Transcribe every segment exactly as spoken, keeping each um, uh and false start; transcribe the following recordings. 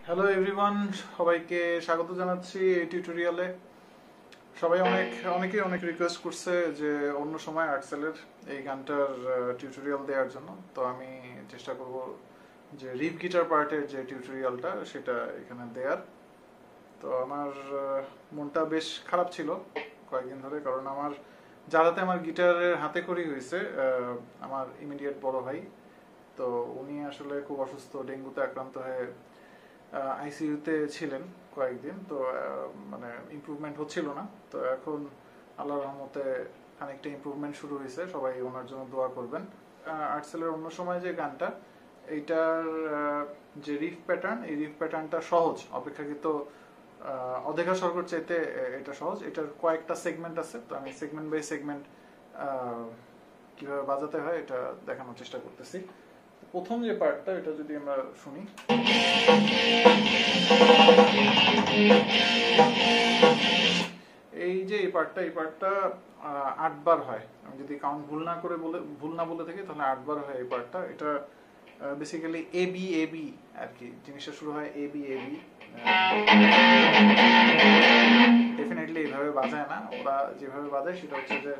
Hello everyone, সবাইকে স্বাগত জানাচ্ছি এই টিউটোরিয়ালে। সবাই অনেক অনেকেই অনেক রিকোয়েস্ট করছে যে অন্য সময় আর্টসেলের এই গানটার টিউটোরিয়াল দেওয়ার জন্য। তো আমি চেষ্টা করব যে রিফ গিটার পার্টের যে টিউটোরিয়ালটা সেটা এখানে দেওয়ার। তো আমার মনটা বেশ খারাপ ছিল কয়েকদিন ধরে, কারণ আমার যার হাতে আমার গিটারের হাতে খড়ি হয়েছে আমার ইমিডিয়েট বড় ভাই। তো উনি আসলে খুব অসুস্থ, ডেঙ্গুতে আক্রান্ত হয়ে আইসিইউতে ছিলেন কয়েকদিন। তো মানে ইমপ্রুভমেন্ট হচ্ছিল না। তো এখন আল্লাহর রহমতে খানিকটা ইমপ্রুভমেন্ট শুরু হয়েছে। সবাই ওনার জন্য দোয়া করবেন। আর্টসেলের অন্য সময় যে গানটা, এইটার যে রিফ প্যাটার্ন, এই রিফ প্যাটার্নটা সহজ, অপেক্ষাকৃত অধেখা স্বর্গর চাইতে এটা সহজ। এটার কয়েকটা সেগমেন্ট আছে, তো আমি সেগমেন্ট বাই সেগমেন্ট কিভাবে বাজাতে হয় এটা দেখানোর চেষ্টা করতেছি। প্রথম যে পার্টটা, এটা যদি আমরা শুনি, এই যে এই পার্টটা এই পার্টটা আটবার হয়। আমি যদি কাউন্ট ভুল না করে বলে ভুল না বলে থাকি তাহলে আটবার হয় এই পার্টটা। এটা basically A B A B আর কি, জিনিসটা শুরু হয় A B A B. Definitely এইভাবে বাজায় না, ওরা যেভাবে বাজায় সেটা হচ্ছে যে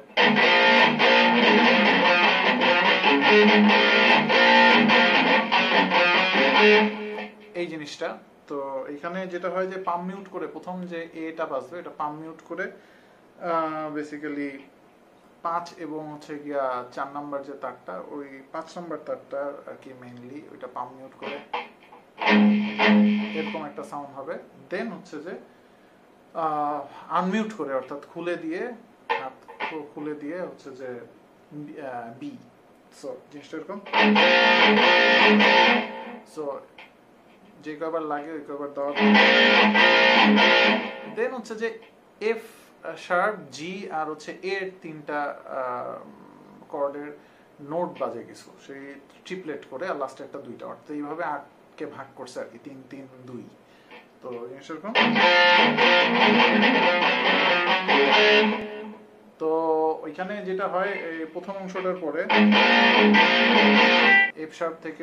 এই জিনিসটা। তো এখানে যেটা হয় যে পাম মিউট করে প্রথম যে এটা বাজবে, এটা পাম মিউট করে বেসিক্যালি পাঁচ এবং হচ্ছে গিয়া চার নাম্বার যে তারটা, ওই পাঁচ নাম্বার তারটা আর কি মেইনলি ওইটা পাম মিউট করে এরকম একটা সাউন্ড হবে। দেন হচ্ছে যে আনমিউট করে, অর্থাৎ খুলে দিয়ে হাত খুলে দিয়ে হচ্ছে যে বি। সো জিনিসটা এরকম। সো যে কয়বার লাগে ওই কয়বার দেওয়া। দেন হচ্ছে যে এফ শার্প, জি আর হচ্ছে এর তিনটা কর্ডের নোট বাজে কিছু, সেই ট্রিপলেট করে, আর লাস্টে একটা দুইটা, অর্থাৎ এইভাবে আটকে ভাগ করছে আর কি, তিন তিন দুই। তো জিনিসটা এরকম। তো ওইখানে যেটা হয়, এই প্রথম অংশটার পরে এফ শার্প থেকে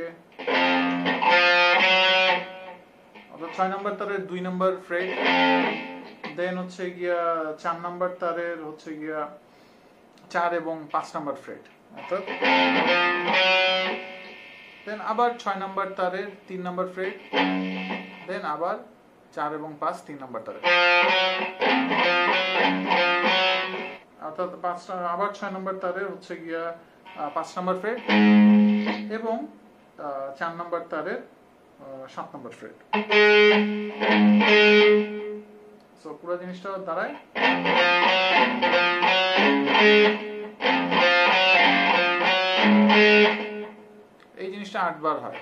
অর্থাৎ ছয় নম্বর তারের দুই নম্বর ফ্রেট, দেন হচ্ছে গিয়া চার নম্বর তারের হচ্ছে গিয়া চার এবং পাঁচ নম্বর ফ্রেট, অর্থাৎ দেন আবার ছয় নম্বর তারের তিন নম্বর ফ্রেট, দেন আবার চার এবং পাঁচ তিন নম্বর তারের, অর্থাৎ পাঁচ আবার ছয় নম্বর তারের হচ্ছে গিয়া পাঁচ নম্বর ফ্রেট এবং চার নম্বর তারের সাত নম্বর ফ্রেট। সো পুরো জিনিসটা দাঁড়ায় এই জিনিসটা আটবার হয়।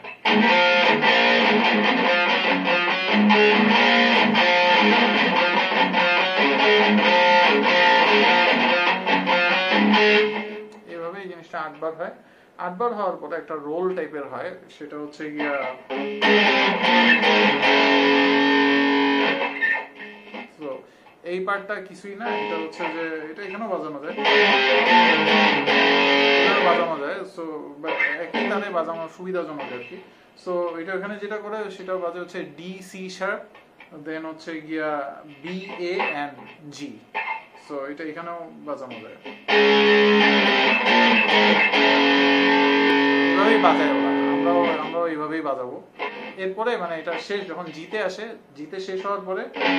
এভাবে এই জিনিসটা আটবার হয়। আটবার হওয়ার পরে একটা রোল টাইপের হয়, সেটা হচ্ছে গিয়া এই পার্টটা কিছুই না, এটা হচ্ছে যে এটা এখানেও বাজানো যায়, বাজানো যায়। সো একই তারে বাজানো সুবিধাজনক আর কি। সো এটা এখানে যেটা করে সেটা বাজে হচ্ছে ডি সি শার্প, দেন হচ্ছে গিয়া B A and G. So এটা এখানেও বাজানো যায়, এভাবেই বাজায় ওরা, আমরাও আমরাও এইভাবেই বাজাবো। এরপরে মানে এটা শেষ যখন জিতে আসে, জিতে শেষ হওয়ার পরে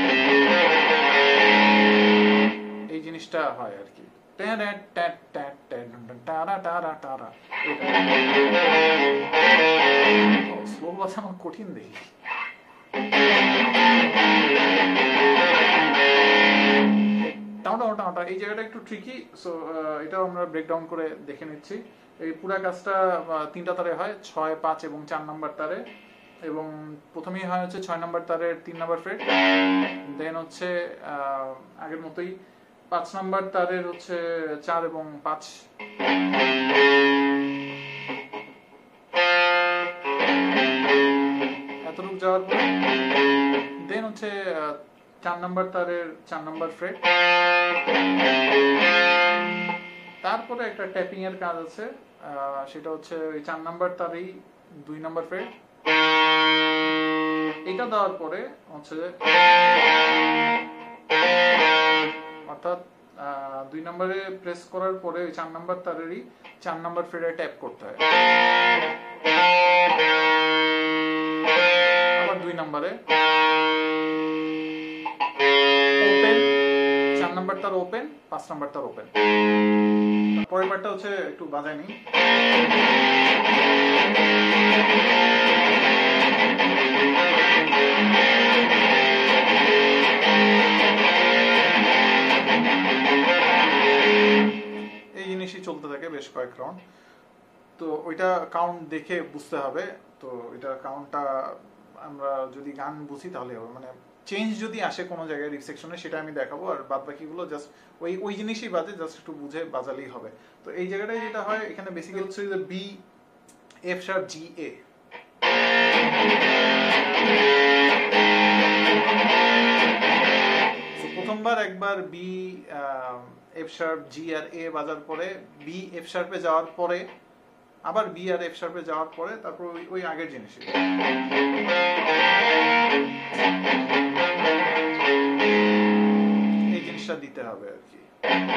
এই জিনিসটা হয় আর কি, স্লো বাজানো কঠিন দেখি। এই জায়গাটা একটু ট্রিকি। সো এটাও আমরা ব্রেকডাউন করে দেখে নিচ্ছি। এই পুরা কাজটা তিনটা তারে হয়, ছয় পাঁচ এবং চার নাম্বার তারে। এবং প্রথমেই হয় হচ্ছে ছয় নাম্বার তারের তিন নাম্বার ফ্রেট, দেন হচ্ছে আগের মতোই পাঁচ নাম্বার তারের হচ্ছে চার এবং পাঁচ, এতটুকু যাওয়ার পর দেন হচ্ছে চার নাম্বার তারের চার নাম্বার ফ্রেট, তারপরে একটা ট্যাপিং এর কাজ আছে, সেটা হচ্ছে ওই চার নাম্বার তারেই দুই নাম্বার ফ্রেট, এটা দেওয়ার পরে হচ্ছে যে অর্থাৎ দুই নম্বরে প্রেস করার পরে ওই চার নম্বর তারেরই চার নম্বর ফ্রেডে ট্যাপ করতে হয়। আবার দুই নম্বরে ওপেন, চার নম্বর তার ওপেন, পাঁচ নম্বর তার ওপেন। পরের বারটা হচ্ছে একটু বাজায় নি। এই জিনিসই চলতে থাকে বেশ কয়েক রাউন্ড। তো ওইটা কাউন্ট দেখে বুঝতে হবে। তো এটা কাউন্টটা আমরা যদি গান বুঝি তাহলে হবে, মানে চেঞ্জ যদি আসে কোনো জায়গায় রিফ সেকশনে সেটা আমি দেখাবো, আর বাদ বাকিগুলো জাস্ট ওই ওই জিনিসই বাজে, জাস্ট একটু বুঝে বাজালেই হবে। তো এই জায়গাটায় যেটা হয় এখানে বেসিক্যালি হচ্ছে যে B F sharp G A, প্রথমবার একবার বি এফ শার্প জি আর এ বাজার পরে বি এফ শার্পে যাওয়ার পরে আবার বি আর এফ শার্পে যাওয়ার পরে তারপর ওই ওই আগের জিনিসই এই জিনিসটা দিতে হবে আর কি।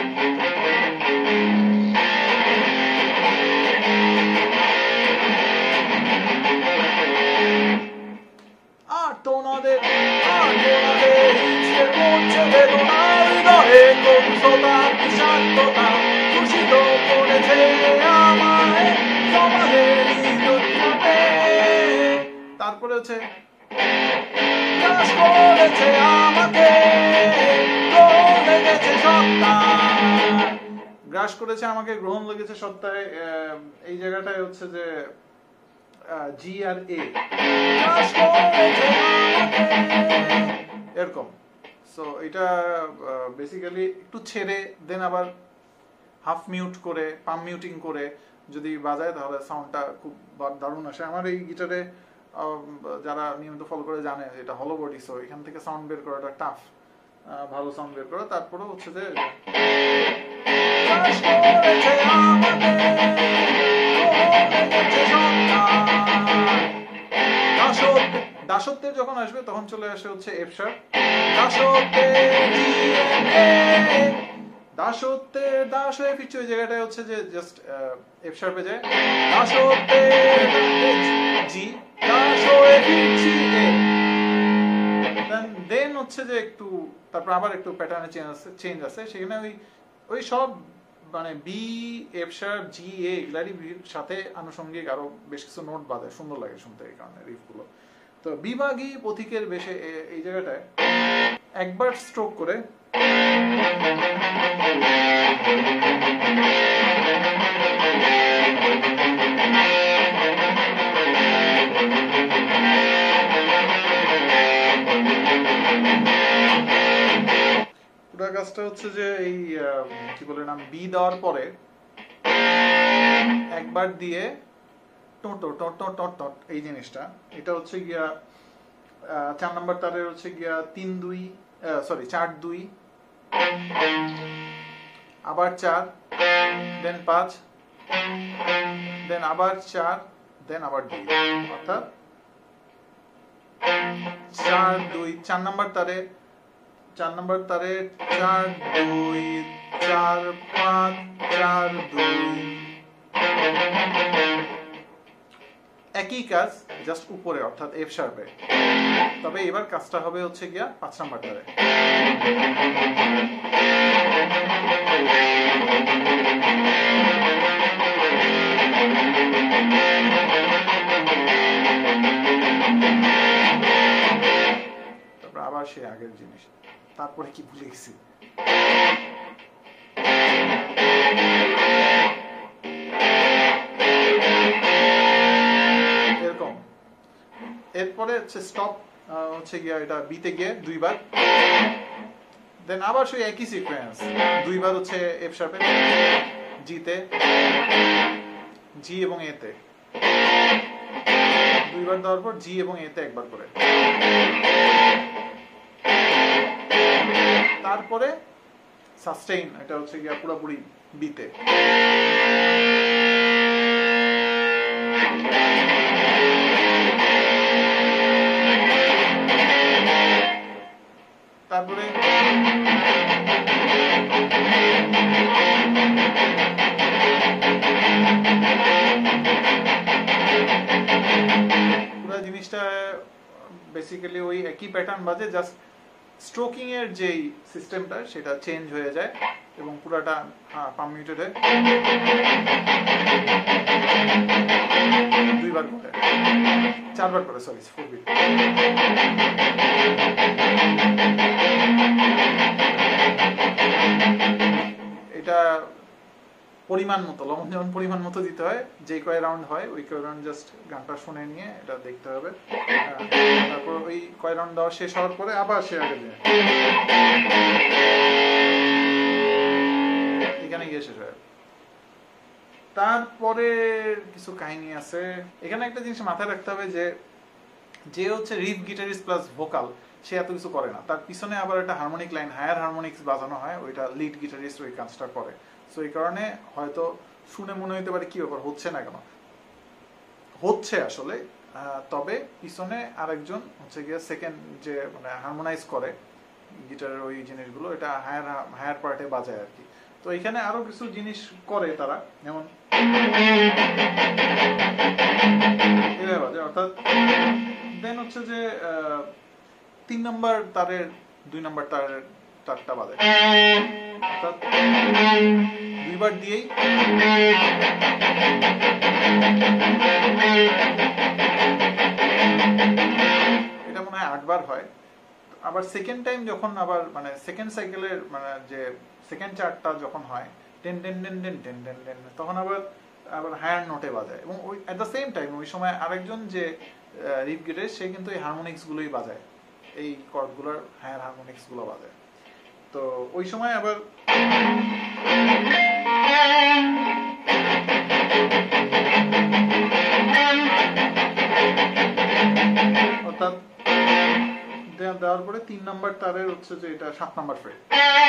আর তোমাদের আর তোমাদের ইচ্ছে করছে বেদনার হৃদয়ে কবিতা বিষাক্ততা দূষিত করেছে আমায় সমাজের ইজ্জতকে। তারপরে হচ্ছে গ্রাস করেছে আমাকে গ্রহণ লেগেছে সত্তায়, গ্রাস করেছে আমাকে গ্রহণ লেগেছে সত্তায়। এই জায়গাটায় হচ্ছে যে জি আর এ এরকম। সো এটা বেসিক্যালি একটু ছেড়ে দেন আবার হাফ মিউট করে পাম মিউটিং করে যদি বাজায় তাহলে সাউন্ডটা খুব দারুণ আসে। আমার এই গিটারে যারা নিয়মিত ফলো করে জানে এটা হলো বডি, সো এখান থেকে সাউন্ড বের করাটা টাফ, ভালো সাউন্ড বের করা। তারপরে হচ্ছে যে দাসত্বের যখন আসবে তখন চলে আসে হচ্ছে এফ শার্প। দাসত্বের দাস হয়ে ফিরছে ওই জায়গাটায় হচ্ছে যে জাস্ট এফ শার্পে যায়, দাসত্বের জি দাস হয়ে ফিরছি এ, দেন হচ্ছে যে একটু তারপর আবার একটু প্যাটার্নে চেঞ্জ আছে চেঞ্জ আছে সেখানে ওই ওই সব মানে B F sharp G A এগুলারই সাথে আনুষঙ্গিক আরো বেশ কিছু নোট বাজে, সুন্দর লাগে শুনতে এই কারণে রিফগুলো। তো বিভাগী পথিকের বেশে এই জায়গাটায় একবার স্ট্রোক করে পুরো কাজটা হচ্ছে যে এই কি বলে নাম বি দেওয়ার পরে একবার দিয়ে টোটো টোটো টোট এই জিনিসটা, এটা হচ্ছে গিয়া চার নম্বর তারের হচ্ছে গিয়া তিন দুই সরি চার দুই, আবার চার, দেন পাঁচ, দেন আবার চার, দেন আবার দুই, অর্থাৎ চার দুই চার নম্বর তারে চার নম্বর তারে চার দুই চার পাঁচ চার দুই, একই কাজ জাস্ট উপরে অর্থাৎ এফ শার্পে। তবে এবার কাজটা হবে হচ্ছে গিয়া পাঁচ নাম্বার তারে। তারপর আবার সে আগের জিনিস, তারপরে কি ভুলে গেছি। এরকম এরপরে হচ্ছে স্টপ হচ্ছে গিয়া এটা বিতে গিয়ে দুইবার, দেন আবার সেই একই সিকোয়েন্স দুইবার হচ্ছে এফ শার্পে জিতে জি এবং এতে দুইবার দেওয়ার পর জি এবং এতে একবার করে, তারপরে সাস্টেইন এটা হচ্ছে গিয়া পুরোপুরি বিতে। তারপরে পুরো জিনিসটা বেসিক্যালি ওই একই প্যাটার্ন বাজে, জাস্ট স্ট্রোকিং এর যেই সিস্টেমটা সেটা চেঞ্জ হয়ে যায় এবং পুরাটা পাম মিউটেড হয় দুইবার করে, চারবার করে, সরি ফোর বিট। এটা পরিমাণ মতো, লবণ যেমন পরিমাণ মতো দিতে হয়, যে কয় রাউন্ড হয় ওই কয় রাউন্ড জাস্ট গানটা শুনে নিয়ে এটা দেখতে হবে। তারপর ওই কয় রাউন্ড দেওয়া শেষ হওয়ার পরে আবার সে আগে যায়, এখানে গিয়ে শেষ হয়। তারপরে কিছু কাহিনী আছে এখানে। একটা জিনিস মাথায় রাখতে হবে যে যে হচ্ছে রিফ গিটারিস্ট প্লাস ভোকাল, সে এত কিছু করে না, তার পিছনে আবার একটা হারমোনিক লাইন, হায়ার হারমোনিক্স বাজানো হয়, ওইটা লিড গিটারিস্ট ওই কাজটা করে। সো এই কারণে হয়তো শুনে মনে হতে পারে কি ব্যাপার, হচ্ছে না কেন, হচ্ছে আসলে। তবে পিছনে আরেকজন হচ্ছে গিয়ে সেকেন্ড যে মানে হারমোনাইজ করে গিটারের ওই জিনিসগুলো, এটা হায়ার হায়ার পার্টে বাজায় আর কি। তো এখানে আরো কিছু জিনিস করে তারা, যেমন এভাবে বাজে, অর্থাৎ দেন হচ্ছে যে তিন নম্বর তারের দুই নম্বর তারের তারটা বাজে, অর্থাৎ দুইবার দিয়েই এটা মনে হয় আটবার হয়। আবার সেকেন্ড টাইম যখন আবার মানে সেকেন্ড সাইকেলের মানে যে সেকেন্ড চার্টটা যখন হয় ten ten ten ten ten ten ten তখন আবার আবার হায়ার নোটে বাজায়, এবং ওই অ্যাট দ্য সেম টাইম ওই সময় আরেকজন যে রিফ গিটারিস্ট সে কিন্তু এই হারমোনিক্স গুলোই বাজায়, এই কর্ডগুলোর হায়ার হারমোনিক্স গুলো বাজায়। তো ওই সময় আবার অর্থাৎ দেওয়ার পরে তিন নম্বর তারের হচ্ছে যে এটা সাত নম্বর ফ্রেট,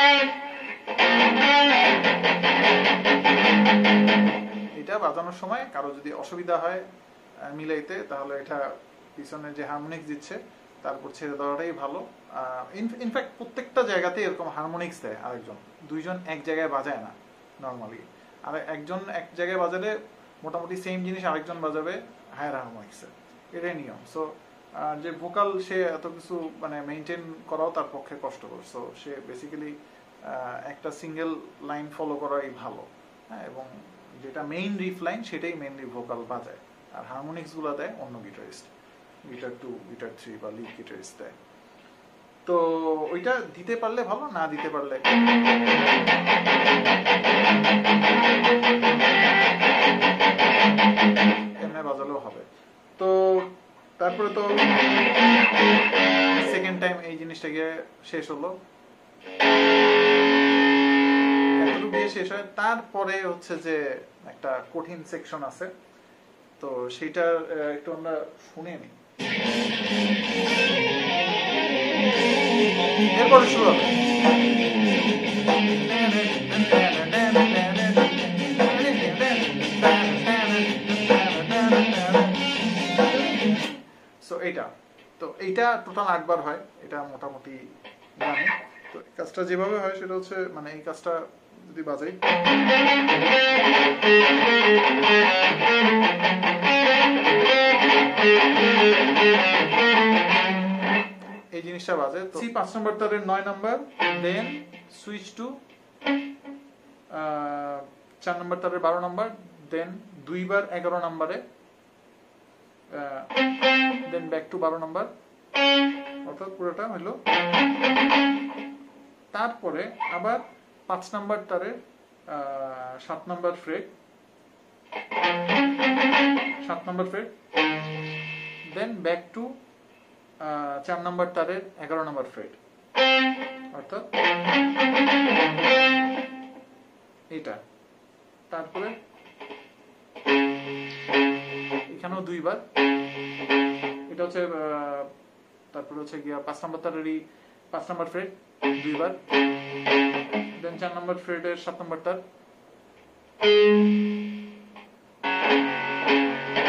এটা বাজানোর সময় কারো যদি অসুবিধা হয় মিলাইতে, তাহলে এটা পিছনে যে হারমোনিক্স দিচ্ছে তারপর ছেড়ে দেওয়াটাই ভালো। ইনফ্যাক্ট প্রত্যেকটা জায়গাতে এরকম হারমোনিক্স দেয় আরেকজন, দুইজন এক জায়গায় বাজায় না নর্মালি, আর একজন এক জায়গায় বাজালে মোটামুটি সেম জিনিস আরেকজন বাজাবে হায়ার হারমোনিক্সে, এটাই নিয়ম। সো যে ভোকাল সে এত কিছু মানে মেনটেন করাও তার পক্ষে কষ্টকর, সো সে বেসিক্যালি একটা সিঙ্গেল লাইন ফলো করাই ভালো, হ্যাঁ, এবং যেটা মেইন রিফ লাইন সেটাই মেইনলি ভোকাল বাজায়, আর হারমোনিক্স গুলো দেয় অন্য guitarist, guitar two guitar three বা লিড গিটারিস্ট দেয়। তো ওইটা দিতে পারলে ভালো, না দিতে পারলে এমনি বাজালেও হবে। তো তারপরে তো সেকেন্ড টাইম এই জিনিসটা গিয়ে শেষ হলো, এতটুকু দিয়ে শেষ হয়। তারপরে হচ্ছে যে একটা কঠিন সেকশন আছে, তো সেটা একটু আমরা শুনে নিই, এরপরে শুরু হবে। সো এইটা তো এইটা টোটাল আটবার হয়, এটা মোটামুটি জানি। তো এই কাজটা যেভাবে হয় সেটা হচ্ছে মানে এই কাজটা যদি বাজাই, এই জিনিসটা বাজে। তো সি পাঁচ নম্বর তারের নয় নম্বর, দেন সুইচ টু চার নম্বর তারের বারো নম্বর, দেন দুইবার এগারো নম্বরে, দেন ব্যাক টু বারো নম্বর, অর্থাৎ পুরোটা হলো। তারপরে আবার পাঁচ নম্বর তারের সাত নম্বর ফ্রেট, সাত number fret, then back to চার নম্বর তারের এগারো নম্বর ফ্রেট, অর্থাৎ এটা। তারপরে এখানেও দুইবার, এটা হচ্ছে তারপরে হচ্ছে গিয়া পাঁচ নম্বর তারেরই পাঁচ নম্বর ফ্রেট দুইবার, দেন চার নম্বর ফ্রেটের সাত নম্বর তার,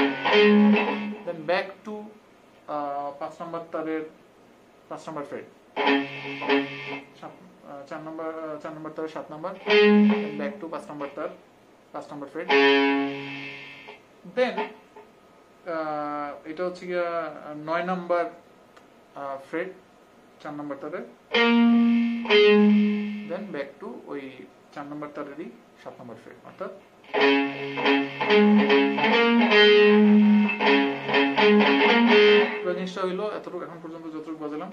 দেন ব্যাক টু পাঁচ নম্বর তারের পাঁচ নম্বর ফ্রেট, চার নম্বর চার নম্বর তার সাত নম্বর, ব্যাক টু পাঁচ নম্বর তার পাঁচ নম্বর ফ্রেট, দেন এটা হচ্ছে গিয়া নয় নম্বর ফ্রেট চার নম্বর তারে, দেন ব্যাক টু ওই চার নম্বর তারেরই সাত নম্বর ফ্রেট, অর্থাৎ জিনিসটা হইলো এতটুকু এখন পর্যন্ত যতটুকু বাজালাম।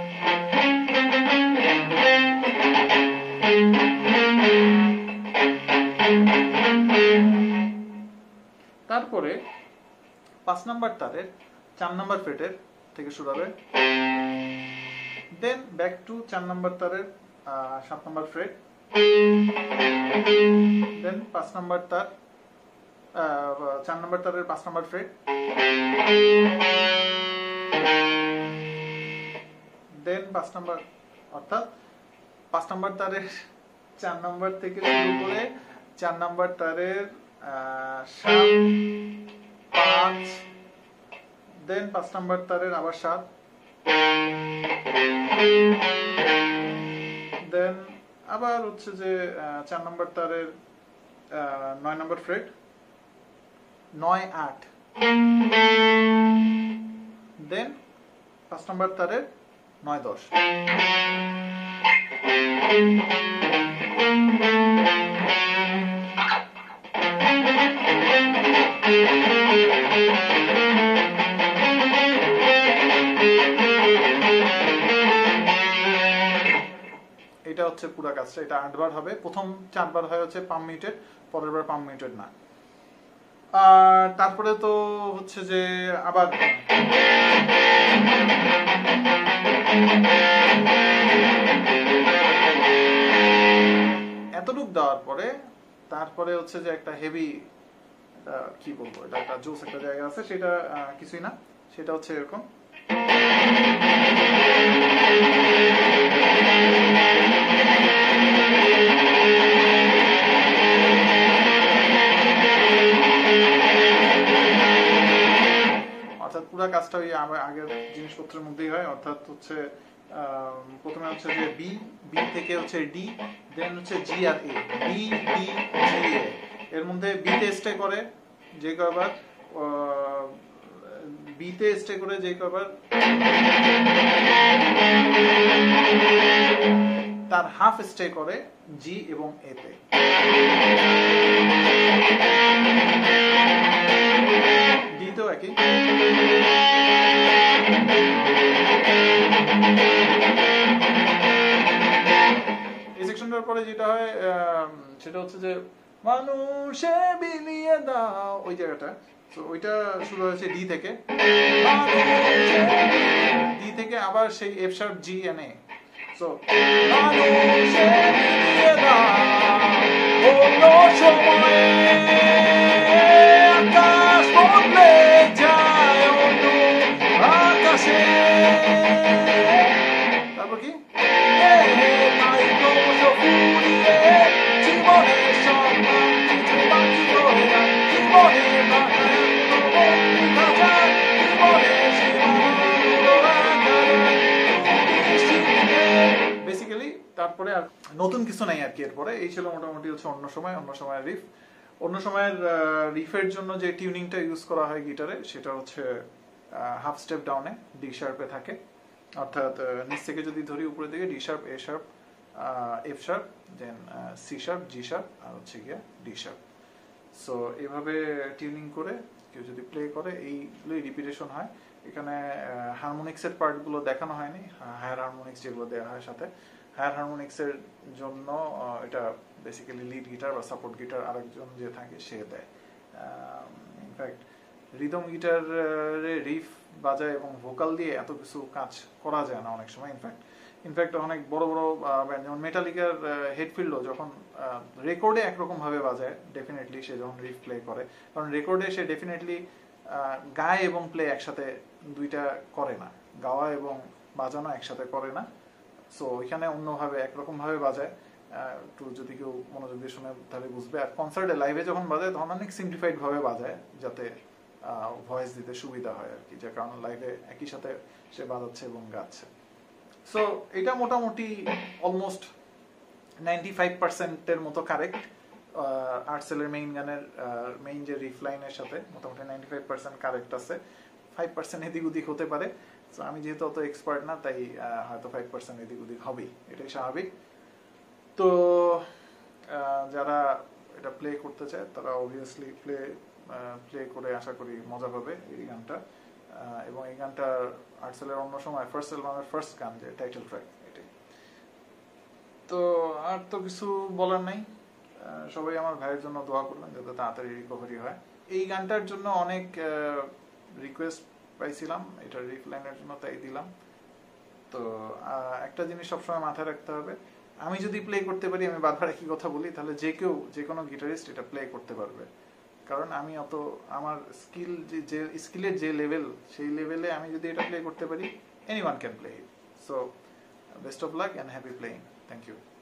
তারপরে পাঁচ নাম্বার তারের চার নাম্বার ফ্রেটের থেকে শুরু হবে, দেন ব্যাক টু চার নাম্বার তারের সাত নাম্বার ফ্রেট, দেন পাঁচ নাম্বার তার চার নাম্বার তারের পাঁচ নাম্বার ফ্রেট, দেন পাঁচ নাম্বার, অর্থাৎ পাঁচ নাম্বার তারের চার নাম্বার থেকে শুরু করে চার নাম্বার তারের সাত পাঁচ, দেন পাঁচ নাম্বার তারের আবার সাত, দেন আবার হচ্ছে যে চার নাম্বার তারের নয় নাম্বার ফ্রেট, নয় আট, দেন পাঁচ নাম্বার তারের নয় দশ। এটা হচ্ছে পুরো কাজটা, এটা আটবার হবে, প্রথম চারবার হয় হচ্ছে পাম মিউটেড, পরের বার পাম মিউটেড না। আর তারপরে তো হচ্ছে যে আবার এতটুক দেওয়ার পরে তারপরে হচ্ছে যে একটা হেভি, কি বলবো, এটা একটা জোস একটা জায়গা আছে, সেটা কিছুই না, সেটা হচ্ছে এরকম। অর্থাৎ পুরো কাজটা ওই আগের জিনিসপত্রের মধ্যেই হয়, অর্থাৎ হচ্ছে প্রথমে হচ্ছে যে বি, বি থেকে হচ্ছে ডি, দেন হচ্ছে জি আর এ, বি ডি জি এ, এর মধ্যে বিতে স্টে করে যে কয়বার, বিতে স্টে করে যে কয়বার তার হাফ স্টে করে জি এবং এ তে। ডিতেও একই। এই সেকশনটার পরে যেটা হয় সেটা হচ্ছে যে মানুষে বিলিয়ে দাও, ওই জায়গাটা, তো ওইটা শুরু হয়েছে ডি থেকে, ডি থেকে আবার সেই F sharp G and A, so মানুষে বিলিয়ে দাও অন্য সময়ে আকাশ বদলে যায় অন্য আকাশে, তারপর কি তাই ক্রমশ ফুরিয়ে জীবনে সম্মান কিছু বাকি রয়ে যায়, জীবনে বেসিক্যালি তারপরে আর নতুন কিছু নাই আর কি। এরপরে এই ছিল মোটামুটি হচ্ছে অন্য সময়, অন্য সময়ের রিফ। অন্য সময়ের রিফের জন্য যে টিউনিংটা ইউজ করা হয় গিটারে সেটা হচ্ছে হাফ স্টেপ ডাউনে ডি শার্পে থাকে, অর্থাৎ নিচ থেকে যদি ধরি উপরের দিকে D sharp, A sharp, F sharp, then C sharp, G sharp, আর হচ্ছে গিয়া ডি শার্প। সো এভাবে টিউনিং করে কেউ যদি প্লে করে এইগুলোই রিপিটেশন হয়। এখানে হারমোনিক্সের পার্টগুলো দেখানো হয়নি, হায়ার হারমোনিক্স যেগুলো দেওয়া হয় সাথে। হায়ার হারমোনিক্সের জন্য এটা বেসিক্যালি লিড গিটার বা সাপোর্ট গিটার আরেকজন যে থাকে সে দেয়। ইনফ্যাক্ট রিদম গিটারে রিফ বাজায় এবং ভোকাল দিয়ে এত কিছু কাজ করা যায় না অনেক সময়। ইনফ্যাক্ট ইনফ্যাক্ট অনেক বড় বড় ব্যান্ড যেমন মেটালিকার হেডফিল্ডও যখন রেকর্ডে একরকম ভাবে বাজায়, ডেফিনেটলি সে যখন রিফ প্লে করে, কারণ রেকর্ডে সে ডেফিনেটলি গায় এবং প্লে একসাথে দুইটা করে না, গাওয়া এবং বাজানো একসাথে করে না। সো ওইখানে অন্যভাবে একরকম ভাবে বাজায়, একটু যদি কেউ মনোযোগ দিয়ে শুনে তাহলে বুঝবে। আর কনসার্টে লাইভে যখন বাজায় তখন অনেক সিম্পলিফাইড ভাবে বাজায় যাতে ভয়েস দিতে সুবিধা হয় আর কি, যে কারণ লাইভে একই সাথে সে বাজাচ্ছে এবং গাচ্ছে। সো এটা মোটামুটি অলমোস্ট নাইনটি ফাইভ পার্সেন্টের মতো কারেক্ট। আর্টসেলের মেইন গানের মেইন যে রিফ লাইনের সাথে মোটামুটি নাইনটি ফাইভ পার্সেন্ট কারেক্ট আছে, ফাইভ পার্সেন্ট এদিক ওদিক হতে পারে। সো আমি যেহেতু অত এক্সপার্ট না, তাই হয়তো ফাইভ পার্সেন্ট এদিক ওদিক হবেই, এটাই স্বাভাবিক। তো যারা এটা প্লে করতে চায় তারা অবভিয়াসলি প্লে প্লে করে আশা করি মজা পাবে এই গানটা। এবং এই গানটা আর্টসেলের অন্য সময় ফার্স্ট অ্যালবামের ফার্স্ট গান, যে টাইটেল ট্র্যাক, এটাই। তো আর তো কিছু বলার নাই, সবাই আমার ভাইয়ের জন্য দোয়া করবেন যাতে তাড়াতাড়ি রিকভারি হয়। এই গানটার জন্য অনেক রিকোয়েস্ট পাইছিলাম এটার রিফ লাইনের জন্য, তাই দিলাম। তো একটা জিনিস সবসময় মাথায় রাখতে হবে, আমি যদি প্লে করতে পারি, আমি বারবার একই কথা বলি, তাহলে যে কেউ যে কোনো গিটারিস্ট এটা প্লে করতে পারবে। কারণ আমি অত আমার স্কিল যে স্কিলের যে লেভেল, সেই লেভেলে আমি যদি এটা প্লে করতে পারি, anyone can play it. So best of luck and happy playing. Thank you.